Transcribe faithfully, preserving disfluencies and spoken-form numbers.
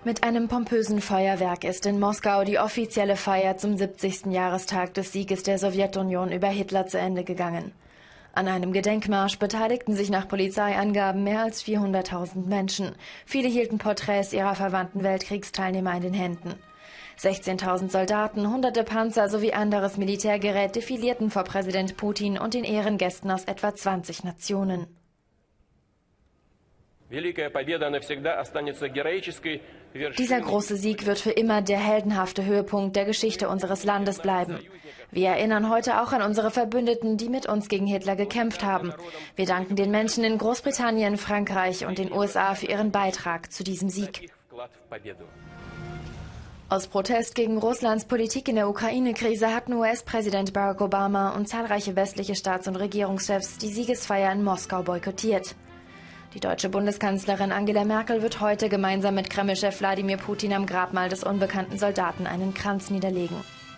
Mit einem pompösen Feuerwerk ist in Moskau die offizielle Feier zum siebzigsten Jahrestag des Sieges der Sowjetunion über Hitler zu Ende gegangen. An einem Gedenkmarsch beteiligten sich nach Polizeiangaben mehr als vierhunderttausend Menschen. Viele hielten Porträts ihrer verwandten Weltkriegsteilnehmer in den Händen. sechzehntausend Soldaten, hunderte Panzer sowie anderes Militärgerät defilierten vor Präsident Putin und den Ehrengästen aus etwa zwanzig Nationen. Dieser große Sieg wird für immer der heldenhafte Höhepunkt der Geschichte unseres Landes bleiben. Wir erinnern heute auch an unsere Verbündeten, die mit uns gegen Hitler gekämpft haben. Wir danken den Menschen in Großbritannien, Frankreich und den U S A für ihren Beitrag zu diesem Sieg. Aus Protest gegen Russlands Politik in der Ukraine-Krise hatten U S-Präsident Barack Obama und zahlreiche westliche Staats- und Regierungschefs die Siegesfeier in Moskau boykottiert. Die deutsche Bundeskanzlerin Angela Merkel wird heute gemeinsam mit Kreml-Chef Wladimir Putin am Grabmal des unbekannten Soldaten einen Kranz niederlegen.